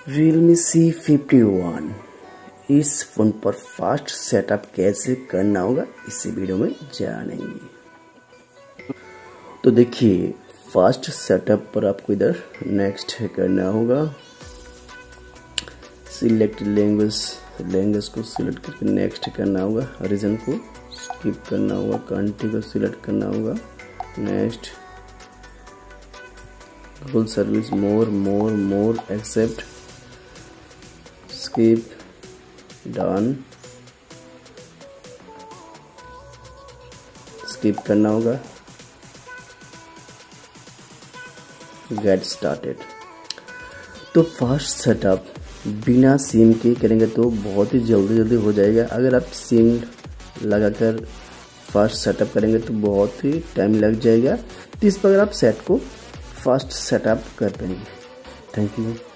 Realme C51 इस phone पर fast setup कैसे करना होगा इसी वीडियो में जानेंगे। तो देखिए, फास्ट सेटअप पर आपको इधर नेक्स्ट करना होगा। सिलेक्ट लैंग्वेज को सिलेक्ट करके नेक्स्ट करना होगा। रीजन को स्किप करना होगा। कंट्री को सिलेक्ट करना होगा। Next full service more accept skip done skip करना होगा। Get started. तो फास्ट सेटअप बिना सिम के करेंगे तो बहुत ही जल्दी हो जाएगा। अगर आप सिम लगाकर फास्ट सेटअप करेंगे तो बहुत ही टाइम लग जाएगा। तो इस पर आप सेट को फास्ट सेटअप कर पाएंगे। Thank you.